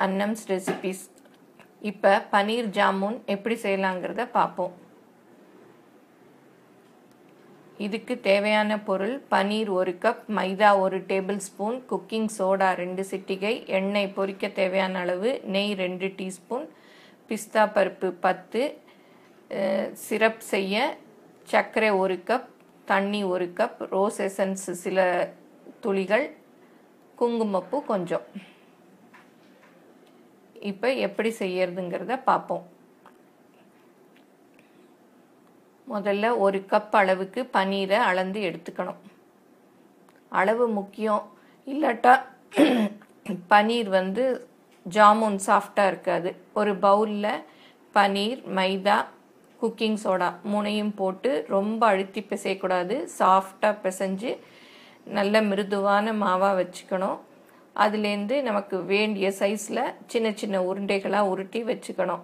Annams recipes. இப்போ பனீர் ஜாமுன் எப்படி செய்யலாங்கிறத பார்ப்போம். இதுக்கு தேவையான பொருள் paneer 1 cup, maida 1 table spoon, cooking soda 2 சிட்டிகை, எண்ணெய் பொரிக்க தேவையான அளவு, நெய் 2 டீஸ்பூன், பிஸ்தா பருப்பு 10, சிரப் செய்ய சர்க்கரை 1 கப், தண்ணி 1 கப், ரோஸ் எசன்ஸ் சில துளிகள், குங்குமப்பூ கொஞ்சம். இப்போ எப்படி செய்யறதுங்கிறத பார்ப்போம். முதல்ல 1 கப் அளவுக்கு பனீரை அளந்து எடுத்துக்கணும். அளவு முக்கியம், இல்லாட்டா பனீர் ஜாமுன் சாஃப்டாக இருக்காது. ஒரு பவுலில் பனீர், மைதா, குக்கிங் சோடா 3ஐயும் போட்டு ரொம்ப அழுத்தி பிசையக்கூடாது. சாஃப்டாக பிசைஞ்சு நல்ல மிருதுவான மாவாக வச்சுக்கணும். அதுலேருந்து நமக்கு வேண்டிய சைஸில் சின்ன சின்ன உருண்டைகளாக உருட்டி வச்சுக்கணும்.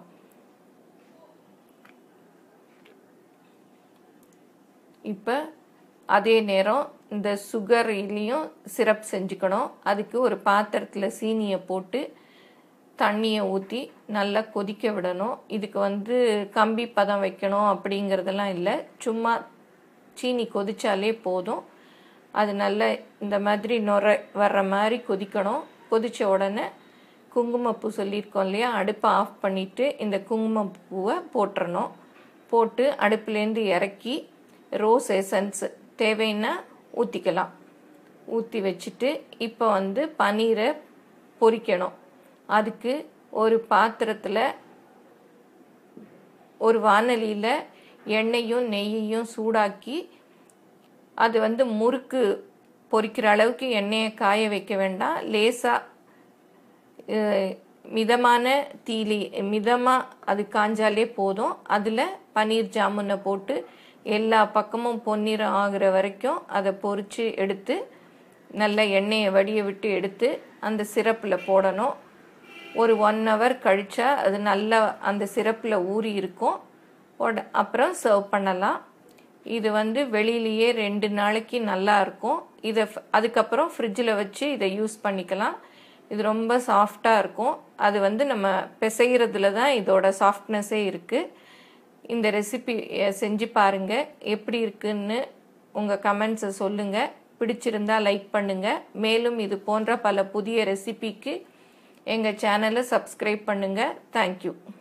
இப்போ அதே நேரம் இந்த சுகர்லேயும் சிரப் செஞ்சுக்கணும். அதுக்கு ஒரு பாத்திரத்தில் சீனியை போட்டு தண்ணியை ஊற்றி நல்லா கொதிக்க விடணும். இதுக்கு கம்பி பதம் வைக்கணும் அப்படிங்கிறதெல்லாம் இல்லை. சும்மா சீனி கொதிச்சாலே போதும். அது நல்ல இந்த மாதிரி நுரை வர்ற மாதிரி கொதிக்கணும். கொதித்த உடனே குங்குமப்பூ சொல்லியிருக்கோம் இல்லையா, அடுப்பை ஆஃப் பண்ணிவிட்டு இந்த குங்குமப்பூவை போட்டுறணும். போட்டு அடுப்புலேருந்து இறக்கி ரோஸ் எசன்ஸ் தேவைன்னா ஊற்றிக்கலாம். ஊற்றி வச்சுட்டு இப்போ பனீரை பொரிக்கணும். அதுக்கு ஒரு பாத்திரத்தில் ஒரு வாணலியில் எண்ணெயும் நெய்யையும் சூடாக்கி அது முறுக்கு பொரிக்கிற அளவுக்கு எண்ணெயை காய வைக்க வேண்டாம். லேசாக மிதமான மிதமாக அது காஞ்சாலே போதும். அதில் பனீர் ஜாமுனை போட்டு எல்லா பக்கமும் பொன்னிறம் ஆகிற வரைக்கும் அதை பொரித்து எடுத்து நல்ல எண்ணெயை வடிய விட்டு எடுத்து அந்த சிரப்பில் போடணும். ஒரு 1 hour கழிச்சா அது நல்லா அந்த சிரப்பில் ஊறி இருக்கும். அப்புறம் சர்வ் பண்ணலாம். இது வெளியிலேயே 2 நாளைக்கு நல்லா இருக்கும். இதை அதுக்கப்புறம் ஃப்ரிட்ஜில் வச்சு இதை யூஸ் பண்ணிக்கலாம். இது ரொம்ப சாஃப்டாக இருக்கும். அது நம்ம பிசைகிறதுல தான் இதோட சாஃப்ட்னஸே இருக்குது. இந்த ரெசிபி செஞ்சு பாருங்கள். எப்படி இருக்குன்னு உங்கள் கமெண்ட்ஸை சொல்லுங்கள். பிடிச்சிருந்தா லைக் பண்ணுங்கள். மேலும் இது போன்ற பல புதிய ரெசிபிக்கு எங்கள் சேனலை சப்ஸ்கிரைப் பண்ணுங்கள். தேங்க்யூ.